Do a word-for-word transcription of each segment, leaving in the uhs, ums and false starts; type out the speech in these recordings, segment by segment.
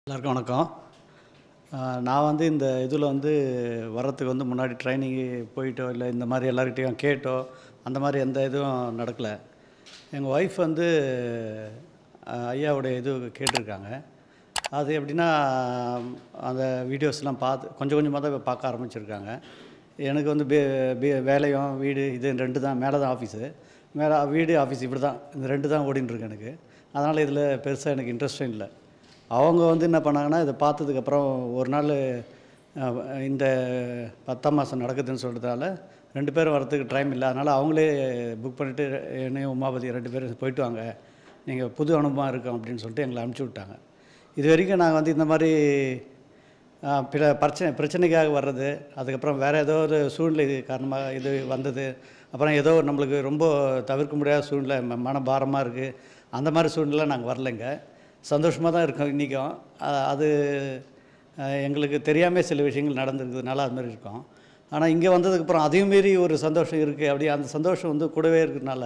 எல்லாருக்கும் வணக்கம். நான் வந்து இந்த இதில் வந்து வர்றதுக்கு வந்து முன்னாடி ட்ரைனிங்கு போயிட்டோ இல்லை இந்த மாதிரி எல்லார்கிட்டையும் கேட்டோ அந்த மாதிரி எந்த இதுவும் நடக்கலை. எங்கள் ஒய்ஃப் வந்து ஐயாவுடைய இது கேட்டிருக்காங்க. அது எப்படின்னா அந்த வீடியோஸ்லாம் பார்த்து கொஞ்சம் கொஞ்சமாக தான் பார்க்க ஆரம்பிச்சிருக்காங்க. எனக்கு வந்து பே பே வேலையும் வீடு இது ரெண்டு தான். மேலே தான் ஆஃபீஸு, மேலே வீடு ஆஃபீஸ் இப்படி தான், இந்த ரெண்டு தான் ஓடின்னு இருக்கு எனக்கு. அதனால் இதில் பெருசாக எனக்கு இன்ட்ரெஸ்ட்டும் இல்லை. அவங்க வந்து என்ன பண்ணாங்கன்னா, இதை பார்த்ததுக்கப்புறம் ஒரு நாள் இந்த பத்தாம் மாதம் நடக்குதுன்னு சொல்கிறதால ரெண்டு பேரும் வரத்துக்கு டைம் இல்லை. அதனால் அவங்களே புக் பண்ணிவிட்டு என்னையும் உமாபதி ரெண்டு பேரும் போயிட்டு வாங்க, நீங்கள் புது அனுபவம் இருக்கும் அப்படின்னு சொல்லிட்டு எங்களை அனுப்பிச்சி விட்டாங்க. இது வரைக்கும் நாங்கள் வந்து இந்த மாதிரி பிற பிரச்சனை பிரச்சனைக்காக வர்றது, அதுக்கப்புறம் வேறு ஏதோ ஒரு சூழ்நிலை காரணமாக இது வந்தது, அப்புறம் ஏதோ நம்மளுக்கு ரொம்ப தவிர்க்க முடியாத சூழ்நிலை, மன பாரமாக இருக்குது, அந்த மாதிரி சூழ்நிலை நாங்கள் வரலைங்க. சந்தோஷமாக தான் இருக்கோம் இன்றைக்கும். அது எங்களுக்கு தெரியாமல் சில விஷயங்கள் நடந்துருக்கிறதுனால அது மாதிரி இருக்கோம். ஆனால் இங்கே வந்ததுக்கப்புறம் அதையும் மீறி ஒரு சந்தோஷம் இருக்குது. அப்படி அந்த சந்தோஷம் வந்து கூடவே இருக்கிறதுனால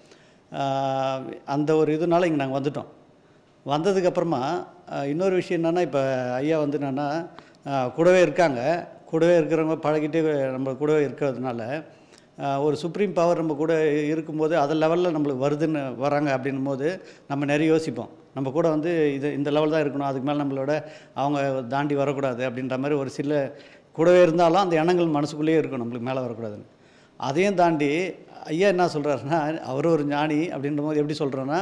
அந்த ஒரு இதனால இங்கே நாங்கள் வந்துவிட்டோம். வந்ததுக்கப்புறமா இன்னொரு விஷயம் என்னென்னா, இப்போ ஐயா வந்து என்னென்னா கூடவே இருக்காங்க. கூடவே இருக்கிறவங்க பழகிட்டு நம்ம கூடவே இருக்கிறதுனால ஒரு சுப்ரீம் பவர் நம்ம கூட இருக்கும்போது அது லெவலில் நம்மளுக்கு வருதுன்னு வராங்க அப்படின்னும் போது நம்ம நிறைய யோசிப்போம். நம்ம கூட வந்து இது இந்த லெவல் தான் இருக்கணும், அதுக்கு மேலே நம்மளோட அவங்க தாண்டி வரக்கூடாது அப்படின்ற மாதிரி ஒரு சில கூடவே இருந்தாலும் அந்த எண்ணங்கள் மனசுக்குள்ளேயே இருக்கும், நம்மளுக்கு மேலே வரக்கூடாதுன்னு. அதையும் தாண்டி ஐயா என்ன சொல்கிறாருன்னா, அவர் ஒரு ஞானி அப்படின்ற போது எப்படி சொல்கிறேன்னா,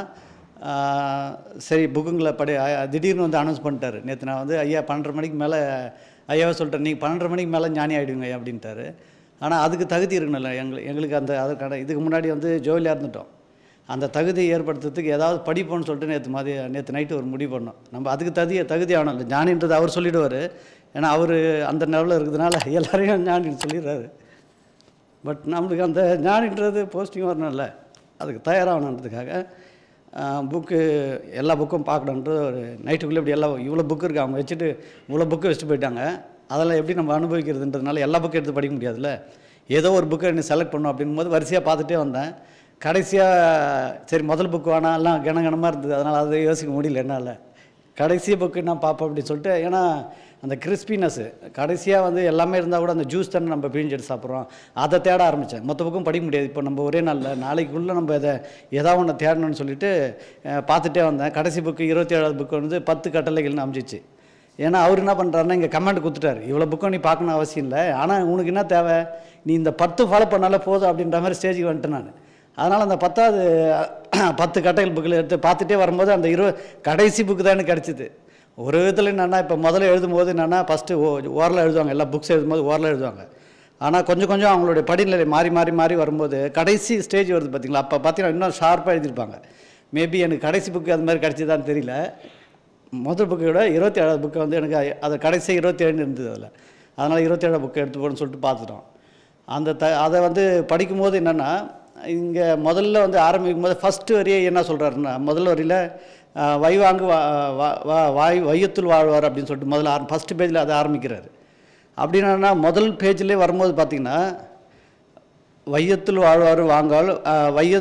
சரி புக்குங்களை படி திடீர்னு வந்து அனௌன்ஸ் பண்ணிட்டார். நேற்று நான் வந்து ஐயா பன்னெண்டரை மணிக்கு மேலே ஐயாவே சொல்லிட்டேன், நீங்கள் பன்னெண்டரை மணிக்கு மேலே ஞானி ஆகிடுவீங்க ஐயா அப்படின்ட்டாரு. ஆனால் அதுக்கு தகுதி இருக்கணும்ல எங்களுக்கு எங்களுக்கு அந்த அதுக்கான இதுக்கு முன்னாடி வந்து ஜோலியாக இருந்துட்டோம். அந்த தகுதியை ஏற்படுத்துறதுக்கு ஏதாவது படிப்போன்னு சொல்லிட்டு நேற்று மாதிரி நேற்று நைட்டு ஒரு முடிவு பண்ணோம். நம்ம அதுக்கு தகுதி தகுதி ஆகணும் இல்லை, ஞானின்றது அவர் சொல்லிவிடுவார். ஏன்னா அவர் அந்த லெவலில் இருக்கிறதுனால எல்லாரையும் ஞானின்னு சொல்லிடுறாரு. பட் நம்மளுக்கு அந்த ஞானின்றது போஸ்டிங் வரணும்ல, அதுக்கு தயாராகணுன்றதுக்காக புக்கு எல்லா புக்கும் பார்க்கணுன்றது ஒரு நைட்டுக்குள்ளே இப்படி எல்லாம் இவ்வளோ புக்கு இருக்குது, அவங்க வச்சுட்டு இவ்வளோ புக்கு வச்சுட்டு போயிட்டாங்க. அதெல்லாம் எப்படி நம்ம அனுபவிக்கிறதுன்றதுனால எல்லா புக்கும் எடுத்து படிக்க முடியாதுல்ல. ஏதோ ஒரு புக்கை என்ன செலக்ட் பண்ணோம் அப்படின் போது வரிசையாக பார்த்துட்டே வந்தேன். கடைசியாக சரி முதல் புக்கு வேணாம், எல்லாம் கனகனமாக இருந்தது, அதனால் அதை யோசிக்க முடியல என்னால். கடைசி புக்கு நான் பார்ப்பேன் அப்படின்னு சொல்லிட்டு, ஏன்னா அந்த கிறிஸ்பினஸ்ஸு கடைசியாக வந்து எல்லாமே இருந்தால் கூட அந்த ஜூஸ் தானே நம்ம பிழிஞ்சு எடுத்து சாப்பிட்றோம், அதை தேட ஆரம்பித்தேன். மொத்த புக்கும் படிக்க முடியாது இப்போ நம்ம ஒரே நாளில், நாளைக்குள்ளே நம்ம இதை ஏதாவது ஒன்று தேடணும்னு சொல்லிட்டு பார்த்துட்டே வந்தேன். கடைசி புக்கு இருபத்தி ஏழாவது புக்கு வந்து பத்து கட்டளைகள்னு அமைஞ்சிச்சு. ஏன்னா அவர் என்ன பண்ணுறாருன்னா, இங்கே கமெண்ட் கொடுத்துட்டார், இவ்வளோ புக்கும் நீ பார்க்கணும் அவசியம் இல்லை, ஆனால் உனக்கு என்ன தேவை, நீ இந்த பத்து ஃபாலோ பண்ணாலே போதும் அப்படின்ற மாதிரி ஸ்டேஜுக்கு வந்துட்டேன் நான். அதனால் அந்த பத்தாவது பத்து கட்டைகள் புக்கில் எடுத்து பார்த்துட்டே வரும்போது அந்த இரு கடைசி புக்கு தான் எனக்கு கிடச்சிது. ஒரு விதத்தில் என்னென்னா, இப்போ முதல்ல எழுதும்போது என்னென்னா ஃபஸ்ட்டு ஓ ஓரலாக எழுதுவாங்க, எல்லா புக்ஸ் எழுதும்போது ஓரலாக எழுதுவாங்க. ஆனால் கொஞ்சம் கொஞ்சம் அவங்களுடைய படிநிலை மாறி மாறி மாறி வரும்போது கடைசி ஸ்டேஜ் வருது பார்த்திங்களா, அப்போ பார்த்தீங்கன்னா இன்னும் ஷார்ப்பாக எழுதியிருப்பாங்க. மேபி எனக்கு கடைசி புக்கு அது மாதிரி கிடச்சிதான்னு தெரியல. முதல் புக்கை விட இருபத்தி ஏழாவது புக்கை வந்து எனக்கு அது கடைசி இருபத்தி ஏழு இருந்தது அதில். அதனால் இருபத்தி ஏழாவது புக்கை எடுத்து போகணும்னு சொல்லிட்டு பார்த்துட்டோம். அந்த த அதை வந்து படிக்கும்போது என்னென்னா, இங்கே முதல்ல வந்து ஆரம்பிக்கும் போது ஃபஸ்ட்டு வரியே என்ன சொல்கிறாருன்னா, முதல் வரியில் வைவாங்கு வா வாய் வையத்துள் வாழ்வார் அப்படின்னு சொல்லிட்டு முதல்ல ஆரம் ஃபஸ்ட்டு பேஜில் அதை ஆரம்பிக்கிறார். அப்படின்னா முதல் பேஜ்லேயே வரும்போது பார்த்திங்கன்னா, வையத்துள் வாழ்வார் வாங்கால் வைய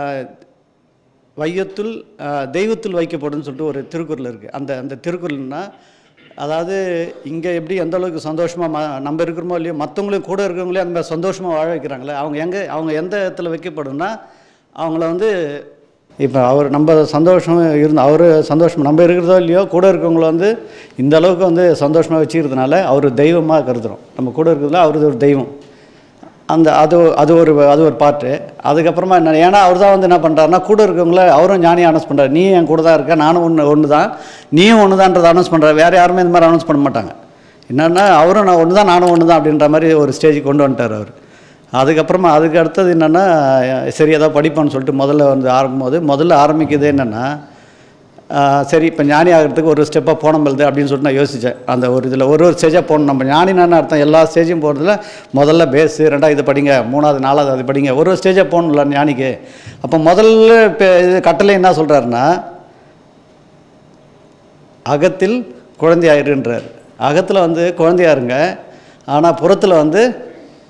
வையத்துள் தெய்வத்துள் வைக்கப்படும் சொல்லிட்டு ஒரு திருக்குறள் இருக்குது. அந்த அந்த திருக்குறள்னா, அதாவது இங்கே எப்படி எந்த அளவுக்கு சந்தோஷமாக ம நம்ம இருக்கிறோமோ இல்லையோ மற்றவங்களையும் கூட இருக்கிறவங்களே அந்த மாதிரி சந்தோஷமாக வாழ வைக்கிறாங்களே, அவங்க எங்கே அவங்க எந்த இடத்துல வைக்கப்படும்னா, அவங்கள வந்து இப்போ அவர் நம்ம சந்தோஷம் இருந்து அவர் சந்தோஷம் நம்ம இருக்கிறதோ இல்லையோ கூட இருக்கிறவங்கள வந்து இந்த அளவுக்கு வந்து சந்தோஷமாக வச்சுக்கிறதுனால அவர் தெய்வமாக கருதுகிறோம். நம்ம கூட இருக்கிறதுல அவரது ஒரு தெய்வம். அந்த அது அது ஒரு அது ஒரு பாட்டு. அதுக்கப்புறமா என்ன, ஏன்னா அவர் தான் வந்து என்ன பண்ணுறாருன்னா, கூட இருக்கவங்கள அவரும் ஞானி அனௌன்ஸ் பண்ணுறாரு, நீ என் கூட தான் இருக்க, நானும் ஒன்று ஒன்று தான், நீயும் ஒன்று தான்ன்றதை அனௌன்ஸ் பண்ணுறாரு. வேறு யாருமே இந்த மாதிரி அனௌன்ஸ் பண்ண மாட்டாங்க. என்னென்னா அவரும் நான் ஒன்று தான் நானும் ஒன்று தான் அப்படின்ற மாதிரி ஒரு ஸ்டேஜுக்கு கொண்டு வந்துட்டார் அவர். அதுக்கப்புறமா அதுக்கு அடுத்தது என்னென்னா, சரி ஏதாவது படிப்பான்னு சொல்லிட்டு முதல்ல வந்து ஆரம்பிக்கும்போது முதல்ல ஆரம்பிக்குது என்னென்னா, சரி இப்போ ஞானி ஆகிறதுக்கு ஒரு ஸ்டெப்பாக போனோம்பல்து அப்படின்னு சொல்லிட்டு நான் யோசித்தேன். அந்த ஒரு இதில் ஒரு ஒரு ஸ்டேஜாக போகணும். நம்ம ஞானினான்னு அர்த்தம் எல்லா ஸ்டேஜும் போகிறதுல முதல்ல பேஸு, ரெண்டாவது இது படிங்க, மூணாவது நாலாவது அது படிங்க, ஒரு ஒரு ஸ்டேஜாக போகணும்ல ஞானிக்கு. அப்போ முதல்ல இப்போ இது கட்டளை என்ன சொல்கிறாருன்னா, அகத்தில் குழந்தையாயிருன்றார். அகத்தில் வந்து குழந்தையாருங்க, ஆனால் புறத்தில் வந்து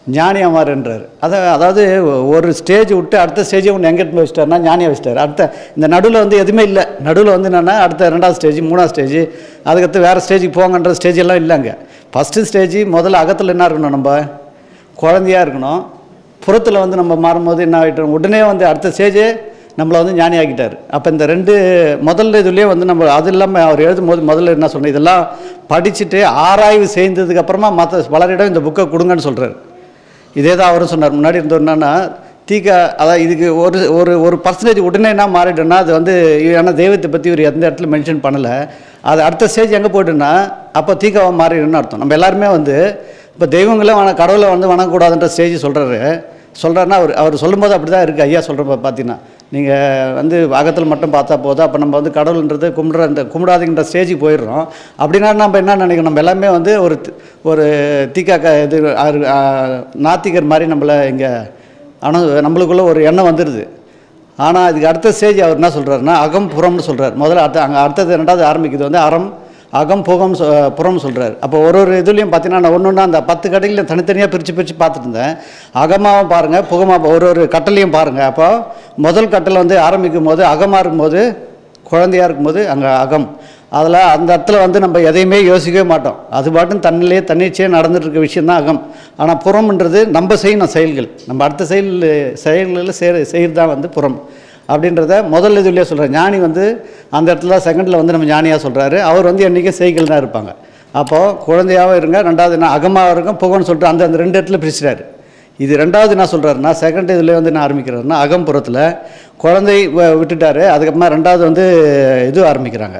ஞானியாக மாறுன்றார். அதை அதாவது ஒரு ஸ்டேஜ் விட்டு அடுத்த ஸ்டேஜை ஒன்று எங்கே எடுத்து வச்சிட்டாருன்னா ஞானியாக வச்சிட்டார். அடுத்த இந்த நடுவில் வந்து எதுவுமே இல்லை. நடுவில் வந்து என்னென்னா அடுத்த ரெண்டாவது ஸ்டேஜ், மூணாவது ஸ்டேஜ், அதுக்கடுத்து வேறு ஸ்டேஜுக்கு போங்கன்ற ஸ்டேஜ் எல்லாம் இல்லைங்க. ஃபஸ்ட்டு ஸ்டேஜ் முதல்ல அகத்தில் என்ன இருக்கணும், நம்ம குழந்தையாக இருக்கணும். புறத்தில் வந்து நம்ம மாறும்போது என்ன ஆகிட்டோம், உடனே வந்து அடுத்த ஸ்டேஜே நம்மளை வந்து ஞானி ஆக்கிட்டார். அப்போ இந்த ரெண்டு முதல்ல இதுலேயே வந்து நம்ம அது இல்லாமல் அவர் எழுதும்போது முதல்ல என்ன சொன்னோம், இதெல்லாம் படிச்சுட்டு ஆராய்வு செய்ததுக்கப்புறமா மற்ற பலரிடம் இந்த புக்கை கொடுங்கன்னு சொல்கிறார். இதே தான் அவரும் சொன்னார். முன்னாடி இருந்தவர் என்னன்னா தீக்கா, அதான் இதுக்கு ஒரு ஒரு ஒரு பர்சன்டேஜ் உடனே என்ன மாறிடுன்னா அது வந்து ஏன்னா தெய்வத்தை பற்றி ஒரு எந்த இடத்துல மென்ஷன் பண்ணலை. அது அடுத்த ஸ்டேஜ் எங்கே போய்ட்டுன்னா அப்போ தீக்காவை மாறிடுன்னு அர்த்தம். நம்ம எல்லாருமே வந்து இப்போ தெய்வங்களே வண கடவுளை வந்து வணங்கக்கூடாதுன்ற ஸ்டேஜ் சொல்கிறாரு சொல்கிறாருன்னா அவர் அவர் சொல்லும்போது அப்படி தான் இருக்குது. ஐயா சொல்கிறப்ப பார்த்தீங்கன்னா நீங்கள் வந்து அகத்தில் மட்டும் பார்த்தா போதும், அப்போ நம்ம வந்து கடவுள்ன்றது கும்பிட்ற இந்த கும்பிடாதுங்கிற ஸ்டேஜுக்கு போயிடுறோம். அப்படின்னா நம்ம என்ன நினைக்கிறோம், நம்ம எல்லாமே வந்து ஒரு ஒரு தீக்கா இது நாத்திகர் மாதிரி நம்மளை இங்கே ஆனால் நம்மளுக்குள்ளே ஒரு எண்ணம் வந்துடுது. ஆனால் இதுக்கு அடுத்த ஸ்டேஜ் அவர் என்ன சொல்கிறாருன்னா அகம் புறம்னு சொல்கிறார். முதல்ல அடுத்த அங்கே அடுத்தது ரெண்டாவது ஆரம்பிக்குது வந்து அறம் அகம் புகம் புறம் சொல்கிறார். அப்போ ஒரு ஒரு இதுலேயும் பார்த்தீங்கன்னா நான் ஒன்று ஒன்றா அந்த பத்து கடையில் தனித்தனியாக பிரித்து பிரித்து பார்த்துட்டு இருந்தேன். அகமாகவும் பாருங்கள், புகமாக ஒரு ஒரு கட்டளையும் பாருங்கள். அப்போ முதல் கட்டளை வந்து ஆரம்பிக்கும் போது அகமாக இருக்கும்போது குழந்தையாக இருக்கும்போது அங்கே அகம், அதில் அந்த இடத்துல வந்து நம்ம எதையுமே யோசிக்கவே மாட்டோம். அது பாட்டும் தன்னிலேயே தன்னிச்சையாக நடந்துட்டு இருக்க விஷயந்தான் அகம். ஆனால் புறம்ன்றது நம்ம செய்யணும் செயல்கள், நம்ம அடுத்த செயல் செயல்களில் செய் செய்கிறது தான் வந்து புறம் அப்படின்றத முதல் இதுலேயே சொல்கிறார். ஞானி வந்து அந்த இடத்துல செகண்டில் வந்து நம்ம ஞானியாக சொல்கிறாரு. அவர் வந்து என்றைக்கும் செய்கள் தான் இருப்பாங்க. அப்போது குழந்தையாகவும் இருங்க, ரெண்டாவது நான் அகமாக இருக்கும் புகன்னு சொல்லிட்டு அந்த அந்த ரெண்டு இடத்துல பிரிச்சுட்டாரு. இது ரெண்டாவது என்ன சொல்கிறாருன்னா செகண்ட் இதில் வந்து என்ன ஆரம்பிக்கிறாருன்னா அகம்புறத்தில் குழந்தை விட்டுட்டார். அதுக்கப்புறமா ரெண்டாவது வந்து இது ஆரம்பிக்கிறாங்க.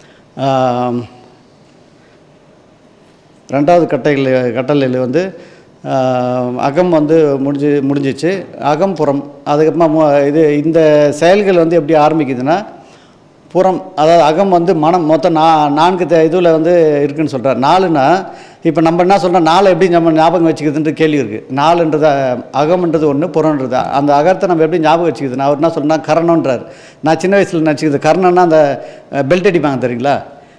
ரெண்டாவது கட்டைகள் கட்டளையில் வந்து அகம் வந்து முடிஞ்சு முடிஞ்சிச்சு அகம் புறம். அதுக்கப்புறமா இது இந்த செயல்கள் வந்து எப்படி ஆரம்பிக்குதுன்னா புறம், அதாவது அகம் வந்து மனம் மொத்தம் நா நான்கு இதில் வந்து இருக்குதுன்னு சொல்கிறார். நாலுன்னா இப்போ நம்ம என்ன சொல்கிறோம், நாலு எப்படி நம்ம ஞாபகம் வச்சுக்கிறதுன்ற கேள்வி இருக்குது. நாலுன்றது அகம்ன்றது ஒன்று, புறன்றது அந்த அகத்தை நம்ம எப்படி ஞாபகம் வச்சுக்குது. நான் அவர் என்ன சொல்கிறேன்னா கரணன்றார். நான் சின்ன வயசில் நினச்சிக்கிது கர்ணன்னா அந்த பெல்ட் அடிப்பாங்க தெரியுங்களா,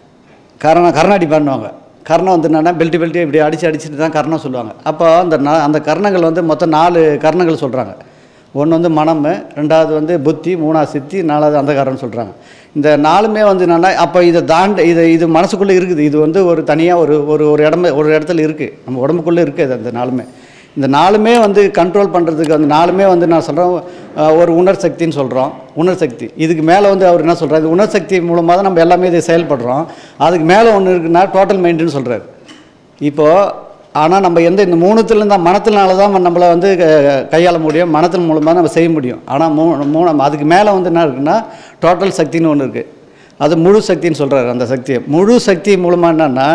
கரணம் கர்ணம் அடிப்பான்னுவாங்க. கர்ணம் வந்து என்னென்னா பெல்ட்டு பெல்ட்டு இப்படி அடித்து அடிச்சுட்டு தான் கர்ணம் சொல்லுவாங்க. அப்போ அந்த ந அந்த கர்ணங்கள் வந்து மொத்தம் நாலு கர்ணங்கள் சொல்கிறாங்க. ஒன்று வந்து மனம், ரெண்டாவது வந்து புத்தி, மூணாவது சித்தி, நாலாவது அந்தகாரம்னு சொல்கிறாங்க. இந்த நாலுமே வந்து என்னென்னா அப்போ இதை தாண்ட இது இது மனசுக்குள்ளே இருக்குது. இது வந்து ஒரு தனியாக ஒரு ஒரு ஒரு இடமே ஒரு இடத்துல இருக்குது, நம்ம உடம்புக்குள்ளே இருக்குது அந்த நாலுமே. இந்த நாலுமே வந்து கண்ட்ரோல் பண்ணுறதுக்கு அந்த நாலுமே வந்து நான் சொல்கிறேன் ஒரு உணர் சக்தின்னு சொல்கிறோம். உணர் சக்தி இதுக்கு மேலே வந்து அவர் என்ன சொல்கிறார், இது உணர் சக்தி மூலமாக தான் நம்ம எல்லாமே இதை செயல்படுறோம். அதுக்கு மேலே ஒன்று இருக்குன்னா டோட்டல் மைண்டுன்னு சொல்கிறார். இப்போது ஆனால் நம்ம எந்த இந்த மூணுத்துலேருந்து தான் மனத்தினால தான் நம்மளை வந்து கையாள முடியும், மனத்தின் மூலமாக நம்ம செய்ய முடியும். ஆனால் மூ மூணு அதுக்கு மேலே வந்து என்ன இருக்குன்னா டோட்டல் சக்தின்னு ஒன்று இருக்குது, அது முழு சக்தின்னு சொல்கிறார். அந்த சக்தியை முழு சக்தி மூலமாக என்னென்னா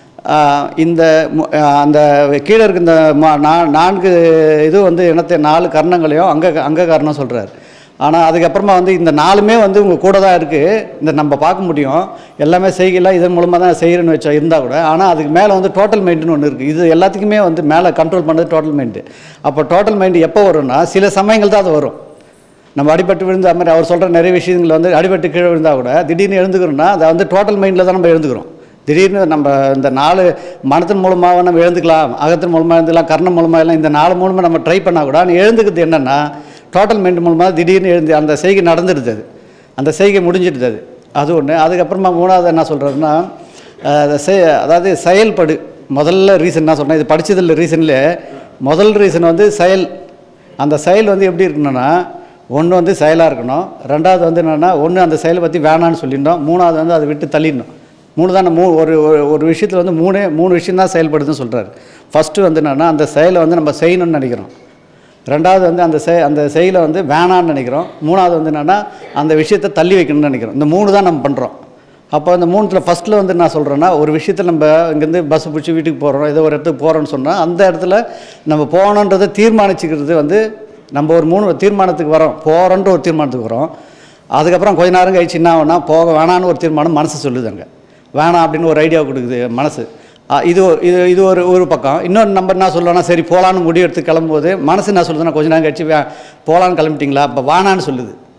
இந்த அந்த கீழே இருக்க இந்த நான்கு இது வந்து இனத்தை நாலு கர்ணங்களையும் அங்கே அங்க காரணம் சொல்கிறார். ஆனால் அதுக்கப்புறமா வந்து இந்த நாலுமே வந்து உங்கள் கூட தான் இருக்குது, இந்த நம்ம பார்க்க முடியும் எல்லாமே செய்யலாம், இதன் மூலமாக தான் செய்கிறேன்னு வச்சா இருந்தால் கூட. ஆனால் அதுக்கு மேலே வந்து டோட்டல் மைண்டுன்னு ஒன்று இருக்குது. இது எல்லாத்துக்குமே வந்து மேலே கண்ட்ரோல் பண்ணுறது டோட்டல் மைண்டு. அப்போ டோட்டல் மைண்டு எப்போ வரும்னா சில சமயங்கள் தான் அது வரும். நம்ம அடிபட்டு விழுந்த மாதிரி அவர் சொல்கிற நிறைய விஷயங்கள் வந்து அடிபட்டு கீழே விழுந்தால் கூட திடீர்னு எழுந்துக்கிறோன்னா அதை வந்து டோட்டல் மைண்டில் தான் நம்ம எழுந்துக்கிறோம். திடீர்னு நம்ம இந்த நாலு மனத்தின் மூலமாக நம்ம எழுந்துக்கலாம், அகத்தின் மூலமாக எழுந்துக்கலாம், கர்ணம் மூலமாக எல்லாம் இந்த நாலு மூலமாக நம்ம ட்ரை பண்ணால் கூட ஆனால் எழுந்துக்கிறது என்னென்னா டோட்டல் மைண்ட் மூலமாக திடீர்னு எழுந்து அந்த செய்கை நடந்துடுது, அது அந்த செய்கை முடிஞ்சிடுது. அது அது ஒன்று. அதுக்கப்புறமா மூணாவது என்ன சொல்கிறதுன்னா செய் அதாவது செயல்படு. முதல்ல ரீசன் என்ன சொல்கிறேன், இது படித்ததில் ரீசனில் முதல் ரீசன் வந்து செயல். அந்த செயல் வந்து எப்படி இருக்கணும்னா ஒன்று வந்து செயலாக இருக்கணும், ரெண்டாவது வந்து என்னென்னா ஒன்று அந்த செயலை பற்றி வேணான்னு சொல்லிடணும், மூணாவது வந்து அதை விட்டு தள்ளிடணும். மூணு தான் மூ ஒரு ஒரு விஷயத்தில் வந்து மூணே மூணு விஷயம் தான் செயல்படுதுன்னு சொல்கிறார். ஃபஸ்ட்டு வந்து என்னென்னா அந்த செயலை வந்து நம்ம செய்யணும்னு நினைக்கிறோம், ரெண்டாவது வந்து அந்த செய் அந்த செயலை வந்து வேணான்னு நினைக்கிறோம், மூணாவது வந்து என்னென்னா அந்த விஷயத்தை தள்ளி வைக்கணும்னு நினைக்கிறோம். இந்த மூணு தான் நம்ம பண்ணுறோம். அப்போ அந்த மூணுத்தில் ஃபஸ்ட்டில் வந்து நான் சொல்கிறேன்னா ஒரு விஷயத்தில் நம்ம இங்கேருந்து பஸ்ஸு பிடிச்சி வீட்டுக்கு போகிறோம், ஏதோ ஒரு இடத்துக்கு போகிறோன்னு சொன்னால் அந்த இடத்துல நம்ம போகணுன்றதை தீர்மானிச்சுக்கிறது வந்து நம்ம ஒரு மூணு தீர்மானத்துக்கு வரோம், போகிறோன்ற ஒரு தீர்மானத்துக்கு வரோம். அதுக்கப்புறம் கொஞ்ச நேரம் கழிச்சு என்ன ஆகுனா போக வேணான்னு ஒரு தீர்மானம் மனசு சொல்லுதுங்க, வேணாம் அப்படின்னு ஒரு ஐடியா கொடுக்குது மனசு. இது இது இது ஒரு ஒரு பக்கம். இன்னொன்று நம்ம என்ன சொல்லணும்னா சரி போகலான்னு முடிவு எடுத்து கிளம்பும்போது மனசு என்ன சொல்லுதுன்னா கொஞ்ச நேரம் கழிச்சு வே போகலான்னு கிளம்பிட்டிங்களா, அப்போ வேணான்னு சொல்லுது.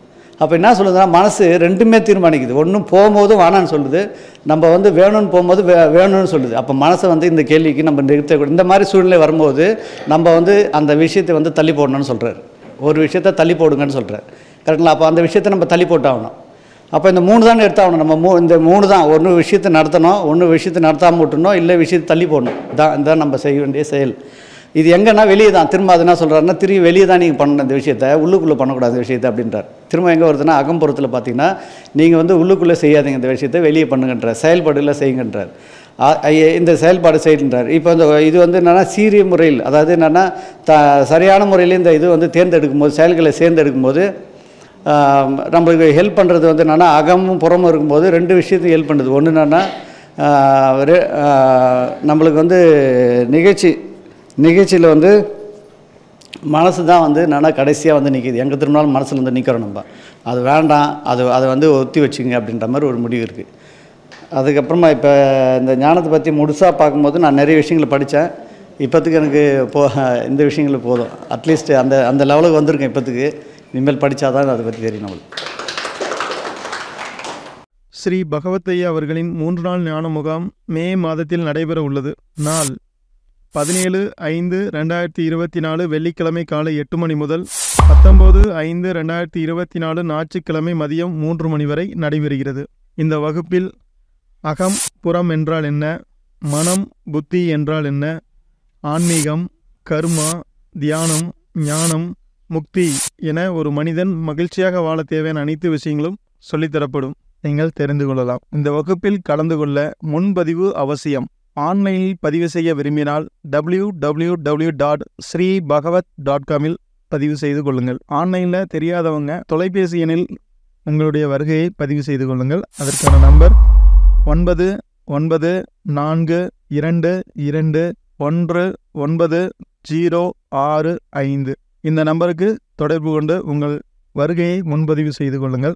அப்போ என்ன சொல்லுதுன்னா மனசு ரெண்டுமே தீர்மானிக்குது. ஒன்றும் போகும்போது வேணான்னு சொல்லுது, நம்ம வந்து வேணும்னு போகும்போது வே வேணும்னு சொல்லுது. அப்போ மனசை வந்து இந்த கேள்விக்கு நம்ம நிறுத்தக்கூடாது. இந்த மாதிரி சூழ்நிலை வரும்போது நம்ம வந்து அந்த விஷயத்தை வந்து தள்ளி போடணும்னு சொல்கிறார். ஒரு விஷயத்தை தள்ளி போடுங்கன்னு சொல்கிறார். கரெக்டுங்களா? அப்போ அந்த விஷயத்தை நம்ம தள்ளி போட்டாகணும். அப்போ இந்த மூணு தானே எடுத்தாகணும். நம்ம மூ இந்த மூணு தான். ஒன்று விஷயத்தை நடத்தணும், ஒன்று விஷயத்தை நடத்தாமல் விட்டுணும், இல்லை விஷயத்தை தள்ளி போடணும். இதான் இதுதான் நம்ம செய்ய வேண்டிய செயல். இது எங்கன்னா வெளியே தான். திரும்ப அது என்ன சொல்கிறாருன்னா, திரும்பி வெளியே தான் நீங்கள் பண்ணணும் இந்த விஷயத்தை, உள்ளுக்குள்ளே பண்ணக்கூடாது இந்த விஷயத்தை அப்படின்றார். திரும்ப எங்கே வருதுன்னா, அகம்புறத்தில் பார்த்தீங்கன்னா நீங்கள் வந்து உள்ளுக்குள்ளே செய்யாதீங்க இந்த விஷயத்தை, வெளியே பண்ணுங்கன்றார். செயல்பாடுகளில் செய்யுங்கன்றார். இந்த செயல்பாடு செய்கின்றார். இப்போ இந்த இது வந்து என்னென்னா சீரிய முறையில், அதாவது என்னென்னா த சரியான முறையில் இந்த இது வந்து தேர்ந்தெடுக்கும் போது, செயல்களை தேர்ந்தெடுக்கும் போது நம்மளுக்கு ஹெல்ப் பண்ணுறது வந்து என்னென்னா அகமும் புறமும் இருக்கும்போது ரெண்டு விஷயத்தையும் ஹெல்ப் பண்ணுது. ஒன்று என்னென்னா நம்மளுக்கு வந்து நிகழ்ச்சி நிகழ்ச்சியில் வந்து மனசு தான் வந்து என்னென்னா கடைசியாக வந்து நிற்கிது. எங்கே திரும்பினாலும் மனசில் வந்து நிற்கிறோம். நம்ம அது வேண்டாம், அது அதை வந்து ஒத்தி வச்சுங்க அப்படின்ற மாதிரி ஒரு முடிவு இருக்குது. அதுக்கப்புறமா இப்போ இந்த ஞானத்தை பற்றி முழுசாக பார்க்கும்போது நான் நிறைய விஷயங்களை படித்தேன். இப்போத்துக்கு எனக்கு போ இந்த விஷயங்கள் போதும். அட்லீஸ்ட் அந்த அந்த லெவலுக்கு வந்திருக்கேன். இப்போத்துக்கு இனிமேல் படித்தா தான் அதை பற்றி தெரியும் நம்மளுக்கு. ஸ்ரீ பகவத்தையா அவர்களின் மூன்று நாள் ஞான முகாம் மே மாதத்தில் நடைபெற உள்ளது. நாள் பதினேழு ஐந்து ரெண்டாயிரத்தி இருபத்தி நாலு வெள்ளிக்கிழமை காலை எட்டு மணி முதல் பத்தொம்போது ஐந்து ரெண்டாயிரத்தி இருபத்தி நாலு ஞாயிற்றுக்கிழமை மதியம் மூன்று மணி வரை நடைபெறுகிறது. இந்த வகுப்பில் அகம் புறம் என்றால் என்ன, மனம் புத்தி என்றால் என்ன, ஆன்மீகம், கர்மா, தியானம், ஞானம், முக்தி என ஒரு மனிதன் மகிழ்ச்சியாக வாழ தேவையான அனைத்து விஷயங்களும் சொல்லித்தரப்படும். நீங்கள் தெரிந்து கொள்ளலாம். இந்த வகுப்பில் கலந்து கொள்ள முன்பதிவு அவசியம். ஆன்லைனில் பதிவு செய்ய விரும்பினால் W W W dot Sri Bhagavat dot காமில் பதிவு செய்து கொள்ளுங்கள். ஆன்லைனில் தெரியாதவங்க தொலைபேசி எண்ணில் உங்களுடைய வருகையை பதிவு செய்து கொள்ளுங்கள். அதற்கான நம்பர் ஒன்பது ஒன்பது நான்கு இரண்டு இரண்டு ஒன்று ஒன்பது ஜீரோ ஆறு ஐந்து. இந்த நம்பருக்கு தொடர்பு கொண்டு உங்கள் வருகையை முன்பதிவு செய்து கொள்ளுங்கள்.